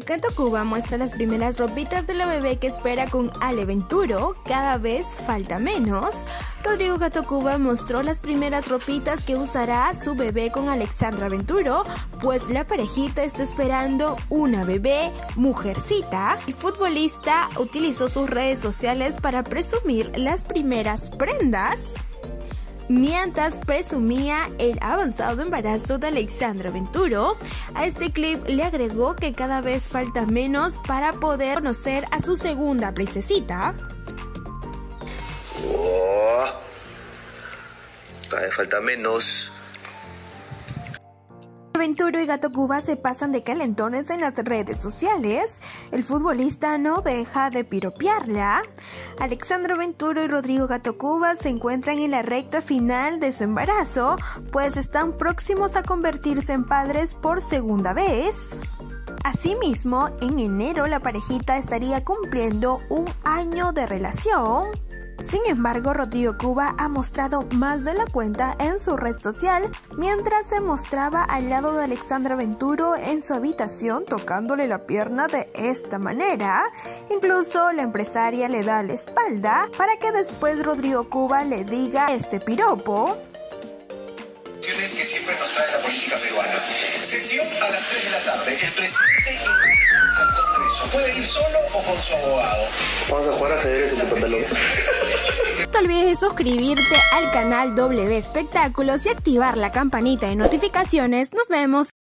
Gato Cuba muestra las primeras ropitas de la bebé que espera con Ale Venturo, cada vez falta menos. Rodrigo Gato Cuba mostró las primeras ropitas que usará su bebé con Alexandra Venturo, pues la parejita está esperando una bebé mujercita. El futbolista utilizó sus redes sociales para presumir las primeras prendas, mientras presumía el avanzado embarazo de Alexandra Venturo. A este clip le agregó que cada vez falta menos para poder conocer a su segunda princesita. Cada vez falta menos. Venturo y Gato Cuba se pasan de calentones en las redes sociales. El futbolista no deja de piropearla. Alexandra Venturo y Rodrigo Gato Cuba se encuentran en la recta final de su embarazo, pues están próximos a convertirse en padres por segunda vez. Asimismo, en enero la parejita estaría cumpliendo un año de relación. Sin embargo, Rodrigo Cuba ha mostrado más de la cuenta en su red social, mientras se mostraba al lado de Alexandra Venturo en su habitación tocándole la pierna de esta manera. Incluso la empresaria le da la espalda para que después Rodrigo Cuba le diga este piropo. Que siempre nos trae la política peruana. Sesión a las 3 de la tarde. El presidente ingresa al Congreso. ¿Puede ir solo o con su abogado? Vamos a jugar ajedrez en tu pantalón. No te olvides de suscribirte al canal W Espectáculos y activar la campanita de notificaciones. Nos vemos.